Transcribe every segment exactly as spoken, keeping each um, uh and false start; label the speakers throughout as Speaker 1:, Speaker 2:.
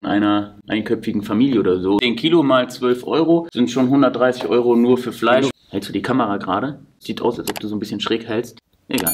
Speaker 1: einer einköpfigen Familie oder so. zehn Kilo mal zwölf Euro sind schon hundertdreißig Euro nur für Fleisch. Hältst du die Kamera gerade? Sieht aus, als ob du so ein bisschen schräg hältst. Egal.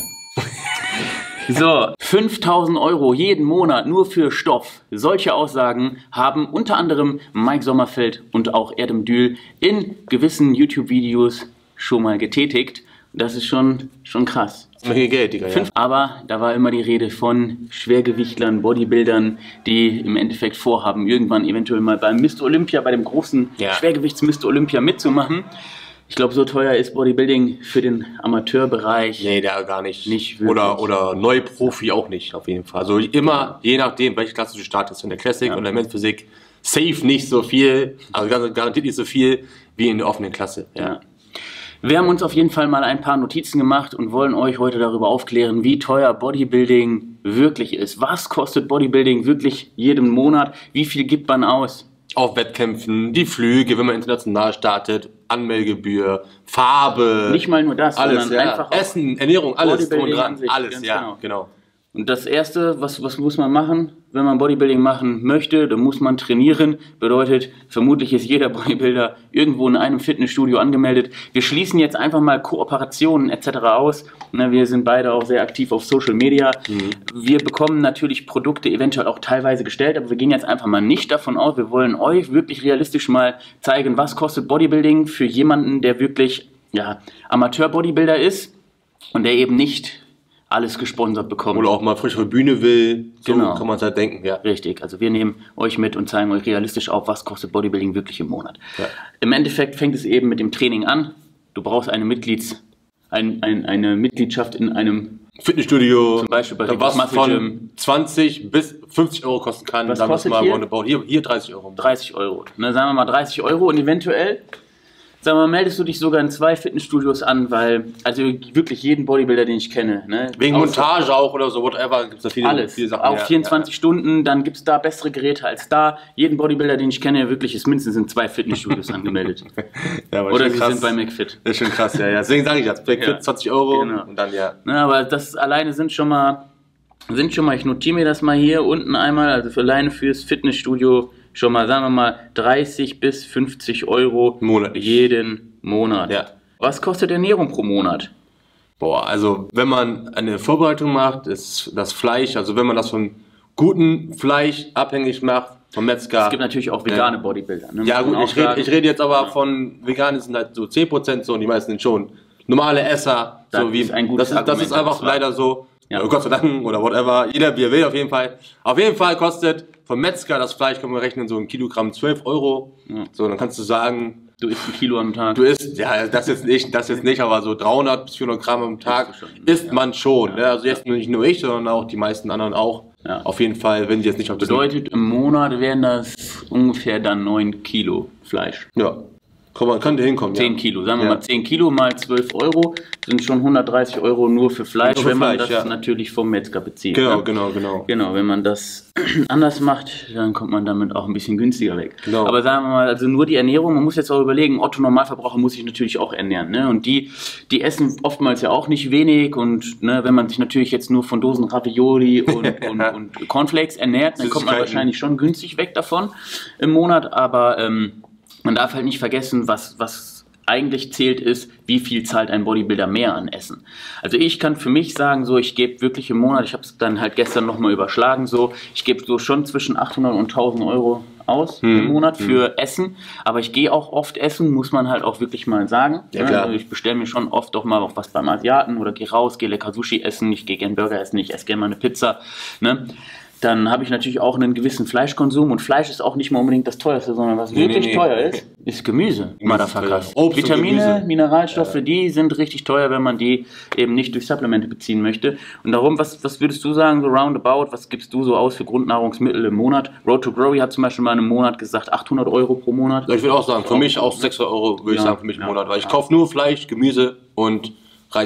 Speaker 1: So, fünftausend Euro jeden Monat nur für Stoff. Solche Aussagen haben unter anderem Mike Sommerfeld und auch Erdem Dül in gewissen YouTube-Videos schon mal getätigt. Das ist schon, schon krass.
Speaker 2: Menge Geld, Digga, ja.
Speaker 1: Aber da war immer die Rede von Schwergewichtlern, Bodybuildern, die im Endeffekt vorhaben, irgendwann eventuell mal beim Mister Olympia, bei dem großen
Speaker 2: ja.
Speaker 1: Schwergewichts-Mister Olympia mitzumachen. Ich glaube, so teuer ist Bodybuilding für den Amateurbereich.
Speaker 2: Nee, da gar nicht.
Speaker 1: Nicht
Speaker 2: wirklich. Oder, oder Neuprofi auch nicht, auf jeden Fall. Also immer, je nachdem, welche Klasse du startest, in der Classic ja. und der Men's Physik, safe nicht so viel, also garantiert nicht so viel wie in der offenen Klasse. Ja.
Speaker 1: Ja. Wir haben uns auf jeden Fall mal ein paar Notizen gemacht und wollen euch heute darüber aufklären, wie teuer Bodybuilding wirklich ist. Was kostet Bodybuilding wirklich jeden Monat? Wie viel gibt man aus?
Speaker 2: Auf Wettkämpfen, die Flüge, wenn man international startet, Anmeldegebühr, Farbe.
Speaker 1: Nicht mal nur das,
Speaker 2: alles,
Speaker 1: sondern
Speaker 2: ja.
Speaker 1: einfach
Speaker 2: Essen, Ernährung, alles drum und dran.
Speaker 1: sich,
Speaker 2: alles, ja,
Speaker 1: genau.
Speaker 2: genau.
Speaker 1: Und das Erste, was, was muss man machen, wenn man Bodybuilding machen möchte, dann muss man trainieren. Bedeutet, vermutlich ist jeder Bodybuilder irgendwo in einem Fitnessstudio angemeldet. Wir schließen jetzt einfach mal Kooperationen et cetera aus. Wir sind beide auch sehr aktiv auf Social Media. Mhm. Wir bekommen natürlich Produkte eventuell auch teilweise gestellt, aber wir gehen jetzt einfach mal nicht davon aus. Wir wollen euch wirklich realistisch mal zeigen, was kostet Bodybuilding für jemanden, der wirklich ja, Amateur-Bodybuilder ist und der eben nicht alles gesponsert bekommt.
Speaker 2: Oder auch mal frischere Bühne will, so
Speaker 1: genau.
Speaker 2: kann man es halt denken, ja.
Speaker 1: Richtig, also wir nehmen euch mit und zeigen euch realistisch auf, was kostet Bodybuilding wirklich im Monat.
Speaker 2: Ja.
Speaker 1: Im Endeffekt fängt es eben mit dem Training an. Du brauchst eine, Mitglieds, ein, ein, eine Mitgliedschaft in einem
Speaker 2: Fitnessstudio,
Speaker 1: zum Beispiel bei
Speaker 2: was von zwanzig bis fünfzig Euro kosten kann.
Speaker 1: Was kostet mal hier?
Speaker 2: hier? Hier dreißig Euro.
Speaker 1: dreißig Euro, ne, sagen wir mal dreißig Euro und eventuell Sag mal, meldest du dich sogar in zwei Fitnessstudios an, weil, also wirklich jeden Bodybuilder, den ich kenne. Ne?
Speaker 2: Wegen Montage auch oder so, whatever, gibt es da viele,
Speaker 1: alles.
Speaker 2: viele Sachen.
Speaker 1: Auch
Speaker 2: ja,
Speaker 1: vierundzwanzig
Speaker 2: ja.
Speaker 1: Stunden, dann gibt es da bessere Geräte als da. Jeden Bodybuilder, den ich kenne, wirklich ist mindestens in zwei Fitnessstudios angemeldet.
Speaker 2: Ja,
Speaker 1: oder sie
Speaker 2: krass.
Speaker 1: sind bei McFit.
Speaker 2: Das ist schon krass, ja, ja. Deswegen sage ich das, McFit ja. zwanzig Euro
Speaker 1: genau.
Speaker 2: und dann ja.
Speaker 1: Na, aber das alleine sind schon mal, sind schon mal, ich notiere mir das mal hier unten einmal, also für alleine fürs Fitnessstudio schon mal, sagen wir mal, dreißig bis fünfzig Euro
Speaker 2: monatlich.
Speaker 1: Jeden Monat.
Speaker 2: Ja.
Speaker 1: Was kostet Ernährung pro Monat?
Speaker 2: Boah, also wenn man eine Vorbereitung macht, ist das Fleisch, also wenn man das von gutem Fleisch abhängig macht, vom Metzger.
Speaker 1: Es gibt natürlich auch vegane Bodybuilder. Ne?
Speaker 2: Ja gut, ich rede, ich rede jetzt aber ja. von veganen sind halt so zehn Prozent so und die meisten sind schon normale Esser.
Speaker 1: Das
Speaker 2: so wie,
Speaker 1: ist ein gutes
Speaker 2: das ist, das ist einfach leider so.
Speaker 1: Ja.
Speaker 2: Gott sei Dank oder whatever, jeder wie er will auf jeden Fall. Auf jeden Fall kostet vom Metzger das Fleisch, kann man rechnen, so ein Kilogramm zwölf Euro. Ja. So, dann kannst du sagen,
Speaker 1: du isst ein Kilo am Tag.
Speaker 2: Du isst, ja, das jetzt nicht, das jetzt nicht, aber so dreihundert bis vierhundert Gramm am Tag schon, isst ja. man schon. Ja. Ne? Also jetzt nicht nur ich, sondern auch die meisten anderen auch. Ja. Auf jeden Fall, wenn sie jetzt nicht auf das
Speaker 1: bedeutet, im Monat wären das ungefähr dann neun Kilo Fleisch.
Speaker 2: Ja. Komm, man könnte hinkommen.
Speaker 1: zehn
Speaker 2: ja.
Speaker 1: Kilo, sagen wir
Speaker 2: ja.
Speaker 1: mal zehn Kilo mal zwölf Euro sind schon hundertdreißig Euro nur für Fleisch, nur für wenn man Fleisch, das ja. natürlich vom Metzger bezieht.
Speaker 2: Genau,
Speaker 1: ne?
Speaker 2: genau, genau.
Speaker 1: Genau, wenn man das anders macht, dann kommt man damit auch ein bisschen günstiger weg.
Speaker 2: Genau.
Speaker 1: Aber sagen wir mal, also nur die Ernährung, man muss jetzt auch überlegen, Otto Normalverbraucher muss sich natürlich auch ernähren. Ne? Und die, die essen oftmals ja auch nicht wenig und ne, wenn man sich natürlich jetzt nur von Dosen Ravioli und, und, und Cornflakes ernährt, dann kommt man wahrscheinlich schon günstig weg davon im Monat, aber ähm, man darf halt nicht vergessen, was, was eigentlich zählt ist, wie viel zahlt ein Bodybuilder mehr an Essen. Also ich kann für mich sagen, so ich gebe wirklich im Monat, ich habe es dann halt gestern nochmal überschlagen, so ich gebe so schon zwischen achthundert und tausend Euro aus hm. im Monat für hm. Essen, aber ich gehe auch oft essen, muss man halt auch wirklich mal sagen.
Speaker 2: Ja, klar.
Speaker 1: Also ich bestelle mir schon oft auch mal auch was beim Asiaten oder gehe raus, gehe lecker Sushi essen, ich gehe gerne Burger essen, ich esse gerne mal eine Pizza, ne? Dann habe ich natürlich auch einen gewissen Fleischkonsum und Fleisch ist auch nicht mal unbedingt das teuerste, sondern was nee, wirklich nee, nee. teuer ist, ist Gemüse. Motherfuckers. Vitamine, Mineralstoffe, ja. die sind richtig teuer, wenn man die eben nicht durch Supplemente beziehen möchte. Und darum, was, was würdest du sagen, so roundabout, was gibst du so aus für Grundnahrungsmittel im Monat? Road to Glory hat zum Beispiel mal im Monat gesagt, achthundert Euro pro Monat.
Speaker 2: Ich würde auch sagen, für mich auch sechshundert Euro, würde ja. ich sagen, für mich im ja. Monat, weil ich ja. kaufe nur Fleisch, Gemüse und Reis ein.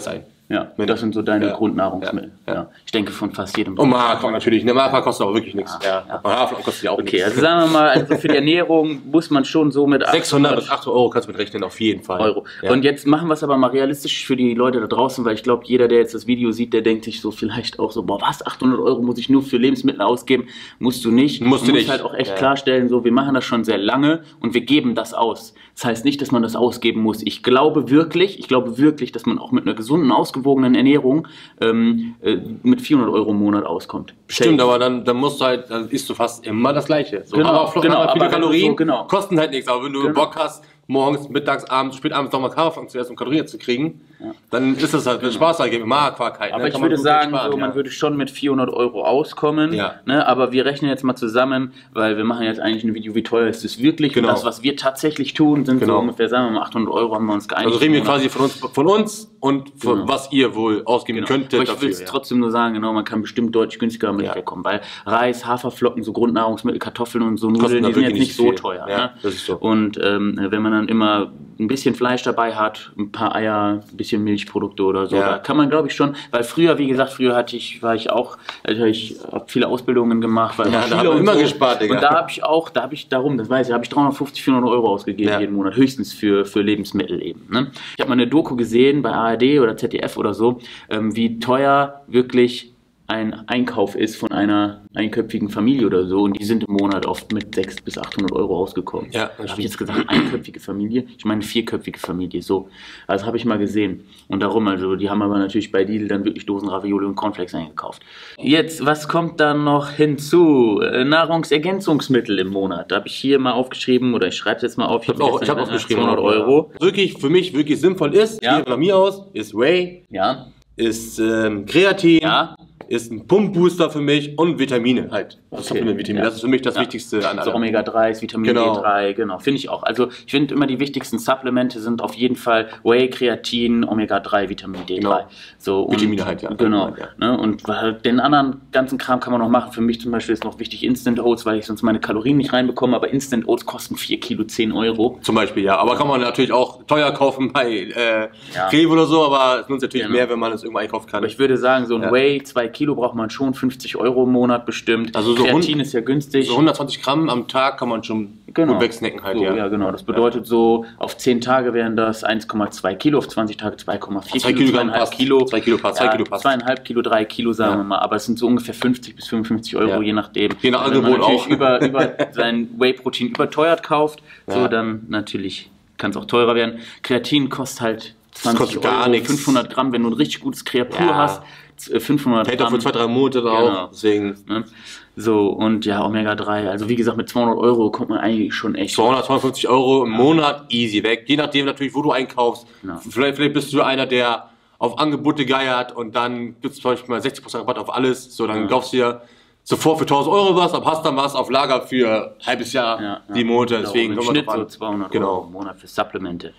Speaker 1: Ja,
Speaker 2: Mit,
Speaker 1: das sind so deine
Speaker 2: ja,
Speaker 1: Grundnahrungsmittel.
Speaker 2: Ja, ja.
Speaker 1: Ja. Ich denke von fast jedem.
Speaker 2: Und Magerquark natürlich. Ne, Magerquark kostet aber wirklich nichts.
Speaker 1: Ja,
Speaker 2: Ja, ja. Haferflocken kostet ja auch
Speaker 1: Okay,
Speaker 2: nichts.
Speaker 1: also sagen wir mal, also für die Ernährung muss man schon so mit
Speaker 2: sechshundert bis achthundert Euro kannst du mit rechnen, auf jeden Fall.
Speaker 1: Euro.
Speaker 2: Ja.
Speaker 1: Und jetzt machen wir es aber mal realistisch für die Leute da draußen, weil ich glaube, jeder, der jetzt das Video sieht, der denkt sich so vielleicht auch so, boah, was, achthundert Euro muss ich nur für Lebensmittel ausgeben? Musst du nicht.
Speaker 2: Musst du
Speaker 1: musst
Speaker 2: nicht.
Speaker 1: halt auch echt
Speaker 2: Ja.
Speaker 1: klarstellen, so, wir machen das schon sehr lange und wir geben das aus. Das heißt nicht, dass man das ausgeben muss. Ich glaube wirklich, ich glaube wirklich, dass man auch mit einer gesunden, ausgewogenen Ernährung ähm, äh, mit vierhundert Euro im Monat auskommt.
Speaker 2: Stimmt, aber dann, dann musst du halt, dann isst du fast immer das Gleiche. So,
Speaker 1: Genau,
Speaker 2: aber
Speaker 1: genau,
Speaker 2: aber viele
Speaker 1: aber wenn du
Speaker 2: Kalorien
Speaker 1: so- genau.
Speaker 2: kosten halt nichts. Aber wenn du
Speaker 1: Genau.
Speaker 2: Bock hast, morgens, mittags, abends, spätabends nochmal Haferflocken zu essen, um Kalorien zu kriegen, dann ist das halt, wenn Spaß halt, Magerquark halt.
Speaker 1: Aber
Speaker 2: ne,
Speaker 1: ich
Speaker 2: kann man
Speaker 1: würde
Speaker 2: gut
Speaker 1: sagen,
Speaker 2: sparen,
Speaker 1: so,
Speaker 2: ja.
Speaker 1: man würde schon mit vierhundert Euro auskommen.
Speaker 2: Ja.
Speaker 1: Ne? Aber wir rechnen jetzt mal zusammen, weil wir machen jetzt eigentlich ein Video, wie teuer ist es wirklich.
Speaker 2: Genau.
Speaker 1: Und das, was wir tatsächlich tun, sind
Speaker 2: Genau.
Speaker 1: so ungefähr, sagen wir mal, achthundert Euro haben wir uns geeinigt.
Speaker 2: Also reden wir
Speaker 1: im Monat.
Speaker 2: quasi von uns, von uns und von
Speaker 1: Genau.
Speaker 2: was ihr wohl ausgeben könntet
Speaker 1: Aber ich
Speaker 2: dafür.
Speaker 1: will es
Speaker 2: Ja.
Speaker 1: trotzdem nur sagen, genau, man kann bestimmt deutlich günstiger damit
Speaker 2: Ja.
Speaker 1: wegkommen, weil Reis, Haferflocken, so Grundnahrungsmittel, Kartoffeln und so
Speaker 2: Kosten
Speaker 1: Nudeln,
Speaker 2: da
Speaker 1: die sind jetzt
Speaker 2: wirklich
Speaker 1: nicht
Speaker 2: nicht
Speaker 1: so
Speaker 2: viel.
Speaker 1: teuer.
Speaker 2: Ja,
Speaker 1: ne?
Speaker 2: das ist so.
Speaker 1: Und ähm, wenn man dann immer ein bisschen Fleisch dabei hat, ein paar Eier, ein bisschen Milchprodukte oder so,
Speaker 2: Ja.
Speaker 1: da kann man, glaube ich, schon, weil früher, wie gesagt, früher hatte ich, war ich auch, also ich habe viele Ausbildungen gemacht, war
Speaker 2: Ja,
Speaker 1: immer
Speaker 2: da
Speaker 1: Schüler
Speaker 2: haben wir
Speaker 1: und
Speaker 2: immer
Speaker 1: so.
Speaker 2: gespart, Digga.
Speaker 1: Und da habe ich auch, da habe ich darum, das weiß ich, habe ich dreihundertfünfzig, vierhundert Euro ausgegeben
Speaker 2: Ja.
Speaker 1: jeden Monat, höchstens für, für Lebensmittel eben. Ne? Ich habe mal eine Doku gesehen bei A R D oder Z D F oder so, ähm, wie teuer wirklich ein Einkauf ist von einer einköpfigen Familie oder so, und die sind im Monat oft mit sechshundert bis achthundert Euro ausgekommen.
Speaker 2: Ja, das
Speaker 1: Da habe
Speaker 2: stimmt.
Speaker 1: ich jetzt gesagt, einköpfige Familie, ich meine vierköpfige Familie, so. Also habe ich mal gesehen. Und darum, also die haben aber natürlich bei Lidl dann wirklich Dosen Ravioli und Cornflakes eingekauft. Jetzt, was kommt dann noch hinzu? Äh, Nahrungsergänzungsmittel im Monat. Da habe ich hier mal aufgeschrieben, oder ich schreibe es jetzt mal auf.
Speaker 2: Ich habe auch, ich hab
Speaker 1: äh,
Speaker 2: aufgeschrieben.
Speaker 1: zweihundert Euro.
Speaker 2: Wirklich, für mich wirklich sinnvoll ist,
Speaker 1: Ja.
Speaker 2: hier von mir aus, ist Whey,
Speaker 1: Ja,
Speaker 2: ist ähm, Kreatin,
Speaker 1: ja.
Speaker 2: ist ein Pumpbooster für mich und Vitamine halt.
Speaker 1: Okay.
Speaker 2: Supplement-Vitamine.
Speaker 1: Ja.
Speaker 2: Das ist für mich das
Speaker 1: Ja.
Speaker 2: Wichtigste an
Speaker 1: Also
Speaker 2: allem.
Speaker 1: Omega drei, Vitamin
Speaker 2: Genau.
Speaker 1: D drei, genau, finde ich auch. Also ich finde immer die wichtigsten Supplemente sind auf jeden Fall Whey, Kreatin, Omega drei, Vitamin D drei.
Speaker 2: Genau.
Speaker 1: So, und,
Speaker 2: Vitamine halt, ja.
Speaker 1: Genau.
Speaker 2: Ja.
Speaker 1: Ne, und weil den anderen ganzen Kram kann man noch machen. Für mich zum Beispiel ist noch wichtig Instant Oats, weil ich sonst meine Kalorien nicht reinbekomme, aber Instant Oats kosten vier Kilo zehn Euro.
Speaker 2: Zum Beispiel, ja. Aber kann man natürlich auch teuer kaufen bei äh,
Speaker 1: Ja.
Speaker 2: Rewe oder so, aber es nutzt natürlich
Speaker 1: Genau.
Speaker 2: mehr, wenn man es irgendwo einkaufen kann.
Speaker 1: Aber ich würde sagen, so ein
Speaker 2: Ja.
Speaker 1: Whey, zwei Kilo braucht man schon, fünfzig Euro im Monat bestimmt.
Speaker 2: Also so
Speaker 1: Kreatin
Speaker 2: hund-
Speaker 1: ist ja günstig.
Speaker 2: So hundertzwanzig Gramm am Tag kann man schon
Speaker 1: Genau.
Speaker 2: gut wegsnacken halt,
Speaker 1: So,
Speaker 2: ja.
Speaker 1: ja, genau. Das bedeutet so, auf zehn Tage wären das eins Komma zwei Kilo, auf zwanzig Tage zwei Komma vier
Speaker 2: Zwei
Speaker 1: Kilo,
Speaker 2: Kilogramm
Speaker 1: zweieinhalb
Speaker 2: passt.
Speaker 1: Kilo.
Speaker 2: Zwei Kilo passt, zwei
Speaker 1: Ja,
Speaker 2: Kilo passt.
Speaker 1: zweieinhalb Kilo, drei Kilo, sagen
Speaker 2: Ja.
Speaker 1: wir mal. Aber es sind so ungefähr fünfzig bis fünfundfünfzig Euro,
Speaker 2: Ja.
Speaker 1: je nachdem.
Speaker 2: Je nach
Speaker 1: Wenn man
Speaker 2: Angebot
Speaker 1: natürlich
Speaker 2: auch.
Speaker 1: über, über sein Whey-Protein überteuert kauft, so
Speaker 2: Ja.
Speaker 1: dann natürlich kann es auch teurer werden. Kreatin kostet halt zwanzig
Speaker 2: kostet gar
Speaker 1: Euro,
Speaker 2: nichts.
Speaker 1: fünfhundert Gramm, wenn du ein richtig gutes Kreatur
Speaker 2: Ja.
Speaker 1: hast, z- fünfhundert
Speaker 2: Hält auch
Speaker 1: Gramm.
Speaker 2: für zwei, drei Monate
Speaker 1: Genau.
Speaker 2: auch. Deswegen
Speaker 1: Ne? So, und ja, Omega drei, also wie gesagt, mit zweihundert Euro kommt man eigentlich schon echt.
Speaker 2: zweihundert, zweihundertfünfzig Euro im Monat easy weg. Je nachdem natürlich, wo du einkaufst.
Speaker 1: Ja.
Speaker 2: Vielleicht, vielleicht bist du einer, der auf Angebote geiert und dann gibt es zum Beispiel mal sechzig Prozent Rabatt auf alles. So, dann
Speaker 1: Ja.
Speaker 2: kaufst du dir sofort für tausend Euro was, aber hast dann was auf Lager für ein halbes Jahr,
Speaker 1: Ja, ja.
Speaker 2: die Monate. Deswegen
Speaker 1: im
Speaker 2: kommt man
Speaker 1: Schnitt
Speaker 2: drauf
Speaker 1: so
Speaker 2: an.
Speaker 1: zweihundert
Speaker 2: Genau.
Speaker 1: Euro im Monat für Supplemente.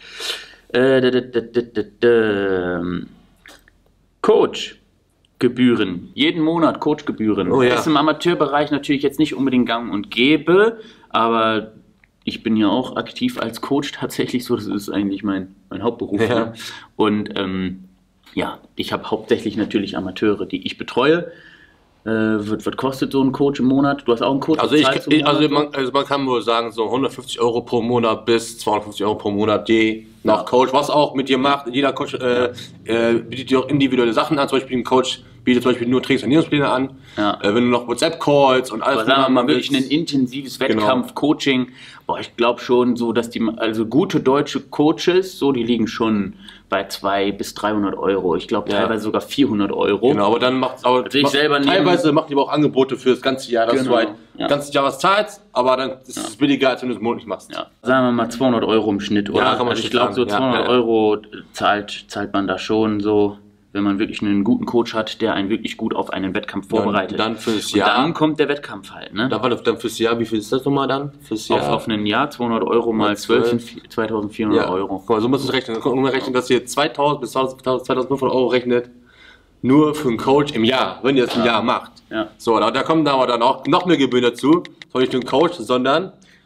Speaker 1: Äh, da, da, da, da, da, da. Coachgebühren. Jeden Monat Coachgebühren.
Speaker 2: Oh ja.
Speaker 1: Ist im Amateurbereich natürlich jetzt nicht unbedingt gang und gäbe, aber ich bin ja auch aktiv als Coach tatsächlich so. Das ist eigentlich mein, mein Hauptberuf.
Speaker 2: Ja.
Speaker 1: Ne? Und ähm, ja, ich habe hauptsächlich natürlich Amateure, die ich betreue. Äh, was, was kostet so ein Coach im Monat? Du hast auch einen Coach?
Speaker 2: Also, ich,
Speaker 1: bezahlst du im
Speaker 2: ich, also,
Speaker 1: Monat?
Speaker 2: man, also man kann wohl sagen, so hundertfünfzig Euro pro Monat bis zweihundertfünfzig Euro pro Monat, je nach
Speaker 1: Ja.
Speaker 2: Coach, was auch mit dir macht. Jeder Coach äh, äh, bietet dir auch individuelle Sachen an. Zum Beispiel ein Coach bietet zum Beispiel nur Trainings- und Ernährungspläne an.
Speaker 1: Ja.
Speaker 2: Äh, wenn du noch WhatsApp-Calls und alles
Speaker 1: Aber sagen wir mal wirklich ein
Speaker 2: willst.
Speaker 1: intensives
Speaker 2: Genau.
Speaker 1: Wettkampf-Coaching. Boah, ich glaube schon so, dass die, also gute deutsche Coaches, so, die liegen schon bei zweihundert bis dreihundert Euro. Ich glaube
Speaker 2: Ja.
Speaker 1: teilweise sogar vierhundert Euro.
Speaker 2: Genau, aber dann macht aber
Speaker 1: Also ich
Speaker 2: macht,
Speaker 1: selber nehme-
Speaker 2: teilweise macht die aber auch Angebote für das ganze Jahr, dass
Speaker 1: Genau,
Speaker 2: du halt
Speaker 1: ja.
Speaker 2: das ganze Jahr was zahlst, aber dann ist es billiger, als wenn du es monatlich machst.
Speaker 1: Ja. Sagen wir mal zweihundert Euro im Schnitt, oder?
Speaker 2: Ja, kann man
Speaker 1: also ich
Speaker 2: schon
Speaker 1: glaube, so
Speaker 2: sagen. Ja,
Speaker 1: zweihundert
Speaker 2: ja, ja.
Speaker 1: Euro zahlt, zahlt man da schon so, wenn man wirklich einen guten Coach hat, der einen wirklich gut auf einen Wettkampf vorbereitet.
Speaker 2: dann fürs
Speaker 1: Und
Speaker 2: Jahr.
Speaker 1: dann kommt der Wettkampf halt, ne?
Speaker 2: Dann, dann fürs Jahr, wie viel ist das nochmal dann? Fürs Jahr?
Speaker 1: Auf, auf ein Jahr zweihundert Euro mal
Speaker 2: Mal
Speaker 1: zwölf
Speaker 2: zwölf.
Speaker 1: sind zweitausendvierhundert
Speaker 2: Ja,
Speaker 1: Euro.
Speaker 2: guck mal, so musst du es rechnen. Dann kann man rechnen, dass ihr zweitausend bis zweitausendfünfhundert Euro rechnet, nur für einen Coach im Jahr, wenn ihr das im Jahr macht.
Speaker 1: Ja.
Speaker 2: So, da, da kommen aber dann auch noch mehr Gebühren dazu. Zwar nicht nur ein Coach, sondern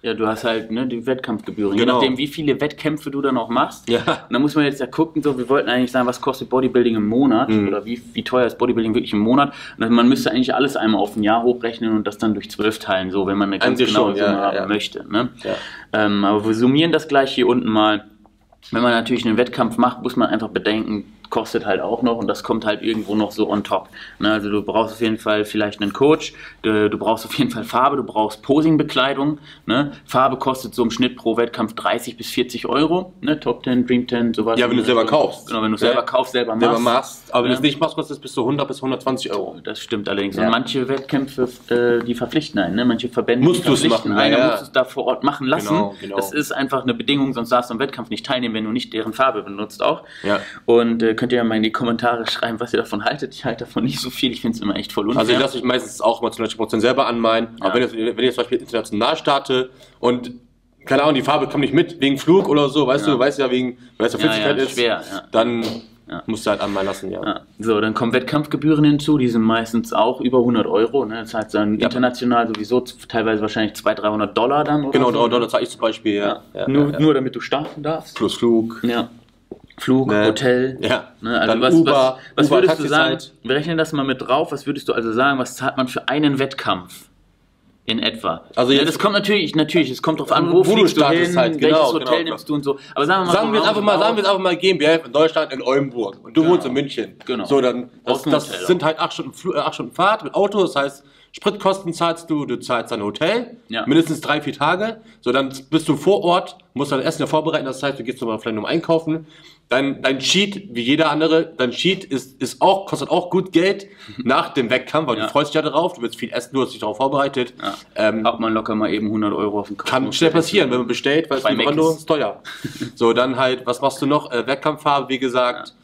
Speaker 1: Ja, du hast halt ne, die Wettkampfgebühren.
Speaker 2: Genau.
Speaker 1: Je nachdem, wie viele Wettkämpfe du dann auch machst.
Speaker 2: Ja.
Speaker 1: Und dann muss man jetzt ja gucken, so, wir wollten eigentlich sagen, was kostet Bodybuilding im Monat
Speaker 2: Mhm.
Speaker 1: oder wie, wie teuer ist Bodybuilding wirklich im Monat. Und man müsste eigentlich alles einmal auf ein Jahr hochrechnen und das dann durch zwölf teilen, so wenn man eine ganz
Speaker 2: Eigentlich
Speaker 1: genaue
Speaker 2: schon,
Speaker 1: Summe
Speaker 2: ja,
Speaker 1: haben
Speaker 2: ja.
Speaker 1: möchte. Ne?
Speaker 2: Ja.
Speaker 1: Ähm, aber wir summieren das gleich hier unten mal. Wenn man natürlich einen Wettkampf macht, muss man einfach bedenken, kostet halt auch noch und das kommt halt irgendwo noch so on top. Ne, also du brauchst auf jeden Fall vielleicht einen Coach, du, du brauchst auf jeden Fall Farbe, du brauchst Posing-Bekleidung. Ne? Farbe kostet so im Schnitt pro Wettkampf dreißig bis vierzig Euro. Ne? Top zehn, Dream zehn, sowas.
Speaker 2: Ja, wenn du selber kaufst.
Speaker 1: Genau, wenn du selber
Speaker 2: Ja.
Speaker 1: kaufst, selber machst.
Speaker 2: Selber machst. Aber wenn
Speaker 1: Ja.
Speaker 2: du es nicht machst, kostet es bis zu hundert bis hundertzwanzig Euro.
Speaker 1: Das stimmt allerdings.
Speaker 2: Ja.
Speaker 1: Und manche Wettkämpfe, äh, die verpflichten einen. Ne? Manche Verbände
Speaker 2: Musst
Speaker 1: die
Speaker 2: du's
Speaker 1: verpflichten
Speaker 2: machen,
Speaker 1: einen,
Speaker 2: ja, ja.
Speaker 1: musst du es da vor Ort machen lassen.
Speaker 2: Genau, genau.
Speaker 1: Das ist einfach eine Bedingung, sonst darfst du am Wettkampf nicht teilnehmen, wenn du nicht deren Farbe benutzt auch.
Speaker 2: Ja.
Speaker 1: Und äh, könnt ihr ja mal in die Kommentare schreiben, was ihr davon haltet. Ich halte davon nicht so viel. Ich finde es immer echt voll unfair.
Speaker 2: Also ich lasse mich meistens auch mal zu neunzig Prozent selber anmalen.
Speaker 1: Ja.
Speaker 2: Aber wenn ich, wenn ich zum Beispiel international starte und keine Ahnung, die Farbe kommt nicht mit wegen Flug oder so, weißt
Speaker 1: Ja.
Speaker 2: du, weißt ja wegen, weil es ja
Speaker 1: Ja,
Speaker 2: Flüssigkeit
Speaker 1: ja,
Speaker 2: ist,
Speaker 1: schwer, ja.
Speaker 2: dann
Speaker 1: Ja.
Speaker 2: musst du halt anmalen lassen, ja.
Speaker 1: Ja. So, dann kommen Wettkampfgebühren hinzu, die sind meistens auch über hundert Euro. Ne? Das heißt dann
Speaker 2: Ja.
Speaker 1: international sowieso teilweise wahrscheinlich zweihundert, dreihundert Dollar dann. Oder
Speaker 2: Genau,
Speaker 1: so.
Speaker 2: Dollar zahle ich zum Beispiel, ja.
Speaker 1: Ja.
Speaker 2: ja,
Speaker 1: nur,
Speaker 2: ja, ja.
Speaker 1: nur damit du starten darfst.
Speaker 2: Plus Flug.
Speaker 1: Ja. Flug,
Speaker 2: Ne.
Speaker 1: Hotel.
Speaker 2: Ja.
Speaker 1: Ne, also
Speaker 2: Dann
Speaker 1: was,
Speaker 2: Uber,
Speaker 1: was, was
Speaker 2: Uber,
Speaker 1: würdest du sagen?
Speaker 2: Taxizeit.
Speaker 1: Wir rechnen das mal mit drauf. Was würdest du also sagen, was zahlt man für einen Wettkampf? In etwa.
Speaker 2: Also
Speaker 1: ja,
Speaker 2: jetzt-
Speaker 1: das kommt natürlich, natürlich, es kommt drauf an, wo,
Speaker 2: Wo du
Speaker 1: fliegst du
Speaker 2: startest
Speaker 1: hin,
Speaker 2: halt,
Speaker 1: welches
Speaker 2: genau,
Speaker 1: Hotel
Speaker 2: genau.
Speaker 1: nimmst du und so. Aber sagen wir mal,
Speaker 2: Sagen wir jetzt einfach mal, sagen wir jetzt einfach mal G m B F in Deutschland in Oldenburg und du
Speaker 1: Genau.
Speaker 2: wohnst in München.
Speaker 1: Genau.
Speaker 2: So, dann, das,
Speaker 1: Brauchst ein
Speaker 2: das
Speaker 1: Hotel
Speaker 2: sind halt acht Stunden, Fl- äh, acht Stunden Fahrt mit Auto, das heißt, Spritkosten zahlst du, du zahlst dein Hotel,
Speaker 1: Ja.
Speaker 2: mindestens drei, vier Tage. So, dann bist du vor Ort, musst dein Essen ja vorbereiten, das heißt, du gehst nochmal vielleicht noch einkaufen. Dein, dein Cheat, wie jeder andere, dein Cheat ist, ist auch, kostet auch gut Geld nach dem Wettkampf, weil
Speaker 1: Ja.
Speaker 2: du freust dich ja darauf, du willst viel essen, du hast dich darauf vorbereitet.
Speaker 1: Ja.
Speaker 2: Ähm,
Speaker 1: Hat man locker mal eben hundert Euro auf den Kopf.
Speaker 2: kann schnell passieren, wenn man bestellt, weil es
Speaker 1: Bei
Speaker 2: Lieferando
Speaker 1: Mc's.
Speaker 2: ist teuer. So, dann halt, was machst du noch? Äh, Wettkampffarbe, wie gesagt.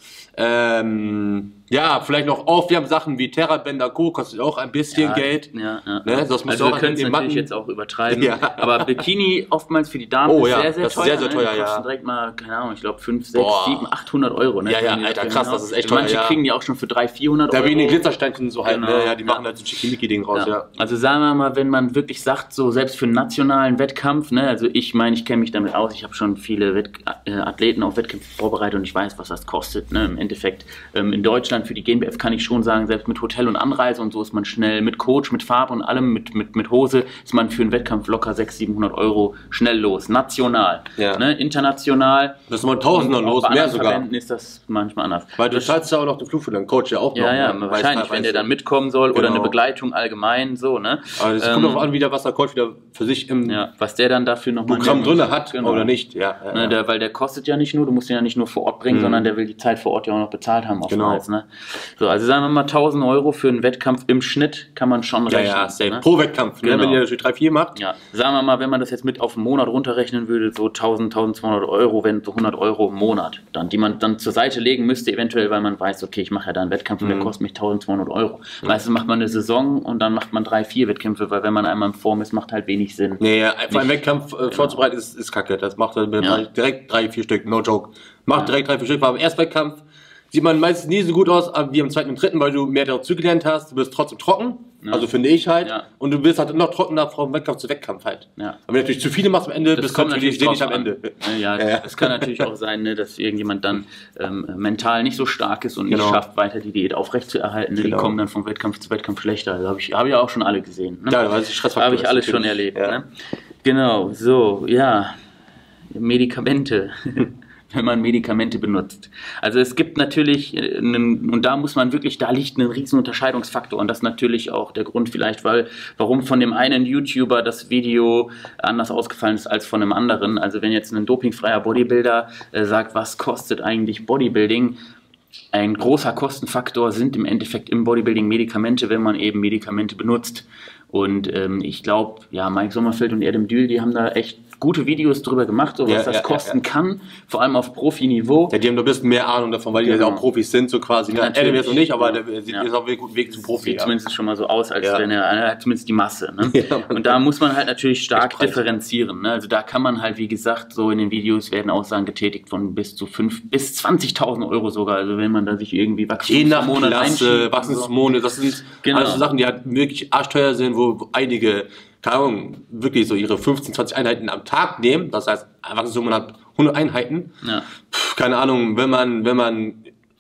Speaker 2: Ähm, ja, vielleicht noch Aufwärmsachen wie Terrabänder, Co. kostet auch ein bisschen
Speaker 1: Ja,
Speaker 2: Geld.
Speaker 1: Ja, ja.
Speaker 2: Ne? Das musst
Speaker 1: Also
Speaker 2: du
Speaker 1: wir
Speaker 2: auch
Speaker 1: können es
Speaker 2: in den
Speaker 1: natürlich
Speaker 2: Matten-
Speaker 1: jetzt auch übertreiben,
Speaker 2: Ja.
Speaker 1: aber Bikini oftmals für die Damen
Speaker 2: Oh
Speaker 1: ist
Speaker 2: ja,
Speaker 1: sehr, sehr
Speaker 2: das ist
Speaker 1: teuer.
Speaker 2: sehr, sehr
Speaker 1: ne?
Speaker 2: teuer,
Speaker 1: Die kosten
Speaker 2: ja.
Speaker 1: direkt mal, keine Ahnung, ich glaube fünf, sechs,
Speaker 2: Boah.
Speaker 1: sieben, achthundert Euro. Ne?
Speaker 2: Ja, ja,
Speaker 1: Wenn die
Speaker 2: Alter,
Speaker 1: dafür
Speaker 2: krass,
Speaker 1: genau-
Speaker 2: das ist echt
Speaker 1: Manche
Speaker 2: teuer, ja.
Speaker 1: kriegen die auch schon für dreihundert, vierhundert
Speaker 2: Da
Speaker 1: Euro.
Speaker 2: wegen den Glitzersteinchen so halt,
Speaker 1: Genau,
Speaker 2: ne? Ja, die
Speaker 1: ja.
Speaker 2: machen halt so ein Schickimicki-Ding raus, ja.
Speaker 1: Ja. Also sagen wir mal, wenn man wirklich sagt, so selbst für einen nationalen Wettkampf, ne, also ich meine, ich kenne mich damit aus, ich habe schon viele Wett äh, Athleten auf Wettkämpfe vorbereitet und ich weiß, was das kostet. Ne, im Endeffekt ähm, in Deutschland für die G n B F kann ich schon sagen, selbst mit Hotel und Anreise und so ist man schnell, mit Coach, mit Farbe und allem, mit, mit, mit Hose, ist man für einen Wettkampf locker sechshundert, siebenhundert Euro schnell los. National.
Speaker 2: Ja.
Speaker 1: Ne, international.
Speaker 2: Das ist mal Tausender
Speaker 1: und auch
Speaker 2: los,
Speaker 1: bei
Speaker 2: mehr
Speaker 1: anderen
Speaker 2: sogar.
Speaker 1: Verbänden ist das manchmal anders.
Speaker 2: Weil du
Speaker 1: Das-
Speaker 2: zahlst ja auch noch den Flug für deinen Coach ja auch noch.
Speaker 1: ja, ja,
Speaker 2: ne?
Speaker 1: wahrscheinlich,
Speaker 2: Weiß
Speaker 1: wenn der
Speaker 2: teilweise.
Speaker 1: dann mitkommen soll oder
Speaker 2: Genau.
Speaker 1: eine Begleitung allgemein, so, ne?
Speaker 2: Aber es
Speaker 1: Ähm,
Speaker 2: kommt auch an, wieder, was der Coach wieder für sich im
Speaker 1: Ja, was der dann dafür nochmal
Speaker 2: Programm drin hat
Speaker 1: Genau.
Speaker 2: oder nicht. Ja, ja,
Speaker 1: Ne,
Speaker 2: ja.
Speaker 1: der, weil der kostet ja nicht nur, du musst ihn ja nicht nur vor Ort bringen,
Speaker 2: Mhm.
Speaker 1: sondern der will die Zeit vor Ort ja auch noch bezahlt haben oftmals.
Speaker 2: Genau.
Speaker 1: Ne? So, also sagen wir mal tausend Euro für einen Wettkampf im Schnitt kann man schon
Speaker 2: ja,
Speaker 1: rechnen.
Speaker 2: ja, safe.
Speaker 1: Ne?
Speaker 2: Pro Wettkampf. Ne?
Speaker 1: Genau.
Speaker 2: Wenn ihr natürlich drei, vier macht.
Speaker 1: Ja, sagen wir mal, wenn man das jetzt mit auf einen Monat runterrechnen würde, so tausend, tausendzweihundert Euro, wenn so hundert Euro im Monat, dann, die man dann zur Seite legen müsste, eventuell, weil man weiß, okay, ich mache ja da einen Wettkampf und der
Speaker 2: Mhm.
Speaker 1: kostet mich tausendzweihundert Euro. Meistens macht man eine Saison und dann macht man drei, vier Wettkämpfe, weil wenn man einmal in Form ist, macht halt wenig Sinn.
Speaker 2: Nee, ja, einfach einen
Speaker 1: Nicht-
Speaker 2: Wettkampf äh, vorzubereiten ist, ist kacke. Das macht dann
Speaker 1: Ja.
Speaker 2: direkt drei, vier Stück, no joke. Macht direkt drei, vier Stück. War am ersten Wettkampf sieht man meistens nie so gut aus wie am zweiten und dritten, weil du mehr dazu gelernt hast. Du bist trotzdem trocken,
Speaker 1: Ja.
Speaker 2: also finde ich halt.
Speaker 1: Ja.
Speaker 2: Und du bist halt noch trockener vom Wettkampf zu Wettkampf halt.
Speaker 1: Ja.
Speaker 2: Aber wenn du natürlich zu viele machst am Ende,
Speaker 1: Das
Speaker 2: bist du
Speaker 1: kommt
Speaker 2: natürlich
Speaker 1: natürlich
Speaker 2: wenig am
Speaker 1: drauf
Speaker 2: Ende.
Speaker 1: an. Ja,
Speaker 2: Ja, ja.
Speaker 1: es kann natürlich auch sein, ne, dass irgendjemand dann ähm, mental nicht so stark ist und nicht
Speaker 2: Genau.
Speaker 1: schafft, weiter die Diät aufrechtzuerhalten. Ne?
Speaker 2: Genau.
Speaker 1: Die kommen dann vom Wettkampf zu Wettkampf schlechter. Also habe ich, hab ich auch schon alle gesehen. Ne?
Speaker 2: Ja, da weiß ich, Stressfaktor
Speaker 1: Habe ich
Speaker 2: ist
Speaker 1: alles schon
Speaker 2: natürlich-
Speaker 1: erlebt.
Speaker 2: ja.
Speaker 1: Ne? Genau, so, ja. Medikamente. Wenn man Medikamente benutzt. Also es gibt natürlich, äh, einen, und da muss man wirklich, da liegt ein riesen Unterscheidungsfaktor und das ist natürlich auch der Grund vielleicht, weil, warum von dem einen YouTuber das Video anders ausgefallen ist als von einem anderen. Also wenn jetzt ein dopingfreier Bodybuilder äh, sagt, was kostet eigentlich Bodybuilding, ein großer Kostenfaktor sind im Endeffekt im Bodybuilding Medikamente, wenn man eben Medikamente benutzt. Und ähm, ich glaube, ja, Mike Sommerfeld und Adam Dül, die haben da echt gute Videos drüber gemacht, so was
Speaker 2: Ja,
Speaker 1: das
Speaker 2: ja,
Speaker 1: kosten
Speaker 2: ja,
Speaker 1: kann, vor allem auf Profiniveau.
Speaker 2: Ja, die haben noch ein bisschen mehr Ahnung davon, weil die
Speaker 1: Genau.
Speaker 2: ja auch Profis sind, so quasi. Ne?
Speaker 1: Natürlich.
Speaker 2: Adam jetzt noch nicht, aber der sieht
Speaker 1: Ja.
Speaker 2: ist auf einem guten Weg zum Profi.
Speaker 1: Sieht
Speaker 2: Ja.
Speaker 1: zumindest schon mal so aus, als
Speaker 2: Ja.
Speaker 1: wenn er, er hat zumindest die Masse. Ne?
Speaker 2: Ja, Mann.
Speaker 1: Und da muss man halt natürlich stark
Speaker 2: Echt preisig.
Speaker 1: differenzieren. Ne? Also da kann man halt, wie gesagt, so in den Videos werden Aussagen getätigt von bis zu fünf bis zwanzigtausend Euro sogar. Also wenn man da sich irgendwie
Speaker 2: Je nach
Speaker 1: Wachstumshormone
Speaker 2: Klasse,
Speaker 1: einschiebt und so.
Speaker 2: Wachstumshormone, das sind
Speaker 1: Genau.
Speaker 2: alles so Sachen, die halt wirklich arschteuer sind, wo, wo einige keine Ahnung, wirklich so ihre fünfzehn, zwanzig Einheiten am Tag nehmen, das heißt, Erwachsene hat hundert Einheiten.
Speaker 1: Ja.
Speaker 2: Pff, keine Ahnung, wenn man, wenn man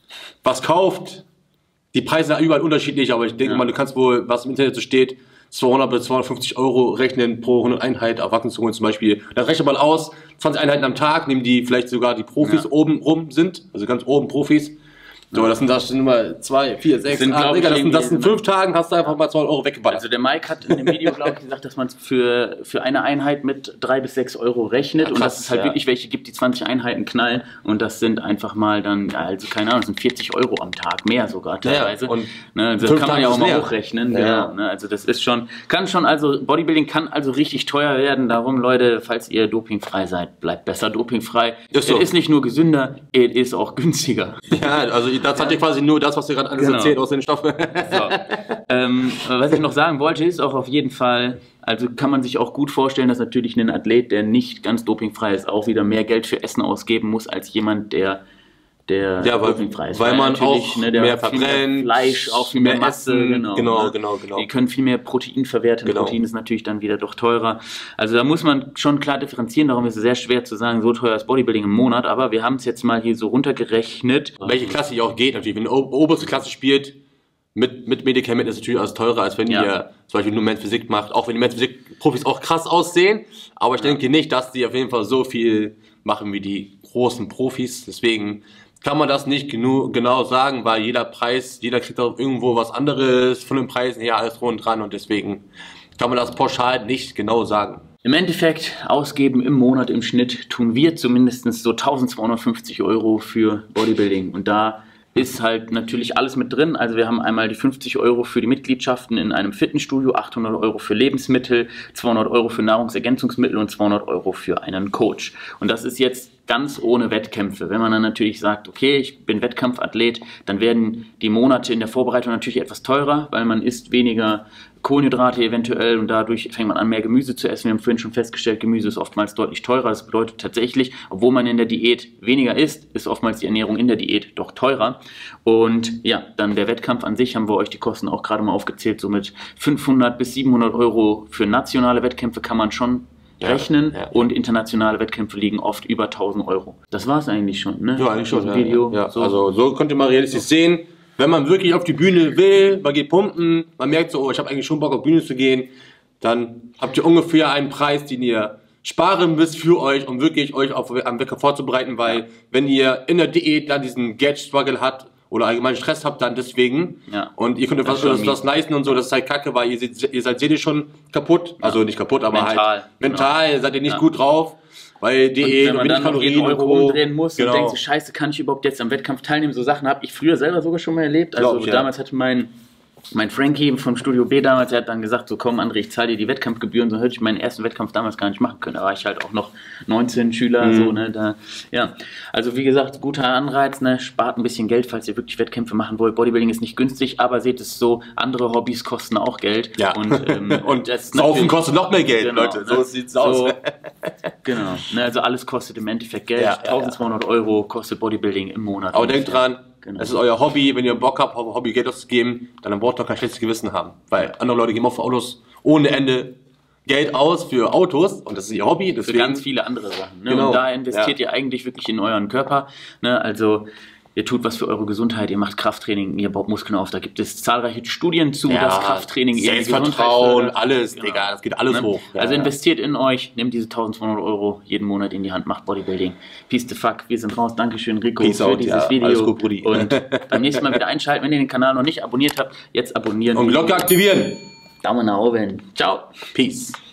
Speaker 2: was kauft, die Preise sind überall unterschiedlich, aber ich denke
Speaker 1: Ja.
Speaker 2: mal, du kannst wohl, was im Internet so steht, zweihundert bis zweihundertfünfzig Euro rechnen pro hundert Einheit, Erwachsene zum Beispiel. Das rechnet mal aus, zwanzig Einheiten am Tag, nehmen die vielleicht sogar die Profis
Speaker 1: Ja.
Speaker 2: oben rum sind, also ganz oben Profis. So, das sind, das sind immer zwei, vier, sechs,
Speaker 1: Sind,
Speaker 2: acht,
Speaker 1: glaub ich,
Speaker 2: Digga, das sind, das sind
Speaker 1: irgendwie-
Speaker 2: fünf Tagen, hast du einfach mal zweihundert Euro weggeballert.
Speaker 1: Also der Mike hat in dem Video, glaube ich, gesagt, dass man für, für eine Einheit mit drei bis sechs Euro rechnet
Speaker 2: Ja,
Speaker 1: und
Speaker 2: krass,
Speaker 1: dass es halt
Speaker 2: ja.
Speaker 1: wirklich welche gibt, die zwanzig Einheiten knallen und das sind einfach mal dann, ja, also keine Ahnung, das sind vierzig Euro am Tag, mehr sogar teilweise.
Speaker 2: und
Speaker 1: ne, also das
Speaker 2: fünf
Speaker 1: kann man
Speaker 2: Tage
Speaker 1: ja auch
Speaker 2: ist
Speaker 1: mal
Speaker 2: mehr.
Speaker 1: hochrechnen.
Speaker 2: Ja.
Speaker 1: Genau, ne, also das ist schon, kann schon, also Bodybuilding kann also richtig teuer werden. Darum, Leute, falls ihr dopingfrei seid, bleibt besser dopingfrei.
Speaker 2: Ist so.
Speaker 1: Es ist nicht nur gesünder, es ist auch günstiger.
Speaker 2: Ja, also das hat dir quasi nur das, was dir gerade alles
Speaker 1: Genau.
Speaker 2: erzählt aus den Stoffen.
Speaker 1: So. ähm, was ich noch sagen wollte, ist auch auf jeden Fall, also kann man sich auch gut vorstellen, dass natürlich ein Athlet, der nicht ganz dopingfrei ist, auch wieder mehr Geld für Essen ausgeben muss, als jemand, der, der
Speaker 2: Ja, weil,
Speaker 1: dopingfrei ist.
Speaker 2: weil man
Speaker 1: natürlich,
Speaker 2: auch
Speaker 1: ne, der
Speaker 2: mehr
Speaker 1: hat viel
Speaker 2: verbrennt,
Speaker 1: Fleisch, auch viel mehr,
Speaker 2: mehr
Speaker 1: Masse,
Speaker 2: essen,
Speaker 1: genau.
Speaker 2: genau,
Speaker 1: ne?
Speaker 2: genau, genau.
Speaker 1: Die können viel mehr Protein verwerten.
Speaker 2: Genau.
Speaker 1: Protein ist natürlich dann wieder doch teurer. Also da muss man schon klar differenzieren, darum ist es sehr schwer zu sagen, so teuer ist Bodybuilding im Monat, aber wir haben es jetzt mal hier so runtergerechnet.
Speaker 2: Welche Klasse ihr auch geht, natürlich. Wenn ihr o- oberste Klasse spielt, mit, mit Medikamenten ist es natürlich alles teurer, als wenn
Speaker 1: Ja.
Speaker 2: ihr zum Beispiel nur Men's Physik macht. Auch wenn die Men's Physik-Profis auch krass aussehen. Aber ich
Speaker 1: Ja.
Speaker 2: denke nicht, dass die auf jeden Fall so viel machen wie die großen Profis. Deswegen kann man das nicht genu genau sagen, weil jeder Preis, jeder kriegt auch irgendwo was anderes von den Preisen her, alles drum und dran. Und deswegen kann man das pauschal nicht genau sagen.
Speaker 1: Im Endeffekt ausgeben im Monat im Schnitt tun wir zumindest so eintausendzweihundertfünfzig Euro für Bodybuilding und da ist halt natürlich alles mit drin. Also wir haben einmal die fünfzig Euro für die Mitgliedschaften in einem Fitnessstudio, achthundert Euro für Lebensmittel, zweihundert Euro für Nahrungsergänzungsmittel und zweihundert Euro für einen Coach. Und das ist jetzt ganz ohne Wettkämpfe. Wenn man dann natürlich sagt, okay, ich bin Wettkampfathlet, dann werden die Monate in der Vorbereitung natürlich etwas teurer, weil man isst weniger Kohlenhydrate eventuell und dadurch fängt man an, mehr Gemüse zu essen. Wir haben vorhin schon festgestellt, Gemüse ist oftmals deutlich teurer. Das bedeutet tatsächlich, obwohl man in der Diät weniger isst, ist oftmals die Ernährung in der Diät doch teurer. Und ja, dann der Wettkampf an sich haben wir euch die Kosten auch gerade mal aufgezählt. So mit fünfhundert bis siebenhundert Euro für nationale Wettkämpfe kann man schon
Speaker 2: Ja,
Speaker 1: rechnen
Speaker 2: ja.
Speaker 1: und internationale Wettkämpfe liegen oft über tausend Euro. Das war es eigentlich schon, ne?
Speaker 2: Ja, eigentlich schon.
Speaker 1: Das
Speaker 2: Ja,
Speaker 1: Video.
Speaker 2: ja.
Speaker 1: So.
Speaker 2: Also so könnt ihr mal realistisch sehen, wenn man wirklich auf die Bühne will, man geht pumpen, man merkt so, oh, ich habe eigentlich schon Bock auf die Bühne zu gehen, dann habt ihr ungefähr einen Preis, den ihr sparen müsst für euch, um wirklich euch auf, am Wettkampf vorzubereiten, weil wenn ihr in der Diät dann diesen Geld-Struggle habt oder allgemeinen Stress habt, dann deswegen
Speaker 1: Ja.
Speaker 2: und ihr könnt
Speaker 1: Das
Speaker 2: was,
Speaker 1: ist schon
Speaker 2: das, was leisten und so, das ist halt kacke, weil ihr, seht, ihr seid seht schon kaputt, also nicht kaputt, aber
Speaker 1: Mental,
Speaker 2: halt mental seid ihr nicht
Speaker 1: Ja.
Speaker 2: gut drauf. Weil Diät
Speaker 1: wenn man
Speaker 2: wenig
Speaker 1: dann noch jeden
Speaker 2: Kalorien
Speaker 1: Euro
Speaker 2: und Co.
Speaker 1: umdrehen muss
Speaker 2: Genau.
Speaker 1: und denkt so, scheiße, kann ich überhaupt jetzt am Wettkampf teilnehmen? So Sachen habe ich früher selber sogar schon mal erlebt. Also
Speaker 2: Glaub ich, ja.
Speaker 1: damals hatte mein, mein Frankie vom Studio B damals, der hat dann gesagt, so komm André, ich zahle dir die Wettkampfgebühren. So hätte ich meinen ersten Wettkampf damals gar nicht machen können. Da war ich halt auch noch neunzehn Schüler,
Speaker 2: Mhm.
Speaker 1: so, ne, da, ja. Also wie gesagt, guter Anreiz, ne, spart ein bisschen Geld, falls ihr wirklich Wettkämpfe machen wollt. Bodybuilding ist nicht günstig, aber seht es so, andere Hobbys kosten auch Geld.
Speaker 2: Ja.
Speaker 1: Und, ähm,
Speaker 2: Und
Speaker 1: das ist
Speaker 2: Saufen
Speaker 1: natürlich-
Speaker 2: kostet noch mehr Geld,
Speaker 1: Genau,
Speaker 2: Leute. So
Speaker 1: ne?
Speaker 2: sieht's aus.
Speaker 1: So, genau. Ne, also alles kostet im Endeffekt Geld.
Speaker 2: Ja, ja, ja.
Speaker 1: eintausendzweihundert Euro kostet Bodybuilding im Monat.
Speaker 2: Aber denkt
Speaker 1: ungefähr.
Speaker 2: dran,
Speaker 1: Genau.
Speaker 2: das ist euer Hobby. Wenn ihr Bock habt, auf Hobby Geld auszugeben, dann braucht ihr kein schlechtes Gewissen haben. Weil andere Leute geben auch für Autos ohne Ende Geld aus für Autos und das ist ihr Hobby.
Speaker 1: Für
Speaker 2: Deswegen,
Speaker 1: ganz viele andere Sachen. Ne?
Speaker 2: Genau.
Speaker 1: Und da investiert
Speaker 2: Ja.
Speaker 1: ihr eigentlich wirklich in euren Körper. Ne? Also ihr tut was für eure Gesundheit, ihr macht Krafttraining, ihr baut Muskeln auf. Da gibt es zahlreiche Studien zu,
Speaker 2: Ja,
Speaker 1: dass Krafttraining eher die Gesundheit
Speaker 2: Selbstvertrauen,
Speaker 1: fördert.
Speaker 2: alles,
Speaker 1: Genau.
Speaker 2: Digga, das geht alles
Speaker 1: Ne?
Speaker 2: hoch. Ja,
Speaker 1: also
Speaker 2: ja.
Speaker 1: investiert in euch, nehmt diese eintausendzweihundert Euro jeden Monat in die Hand, macht Bodybuilding. Peace the fuck, wir sind raus. Dankeschön, Rico,
Speaker 2: Peace
Speaker 1: für
Speaker 2: out,
Speaker 1: dieses
Speaker 2: ja.
Speaker 1: Video.
Speaker 2: Alles gut, Brudi.
Speaker 1: Und beim nächsten Mal wieder einschalten, wenn ihr den Kanal noch nicht abonniert habt. Jetzt abonnieren.
Speaker 2: Und Glocke aktivieren.
Speaker 1: Daumen nach oben. Ciao.
Speaker 2: Peace.